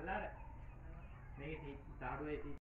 แล้วเนี่ยนี่ทีตาด้วยที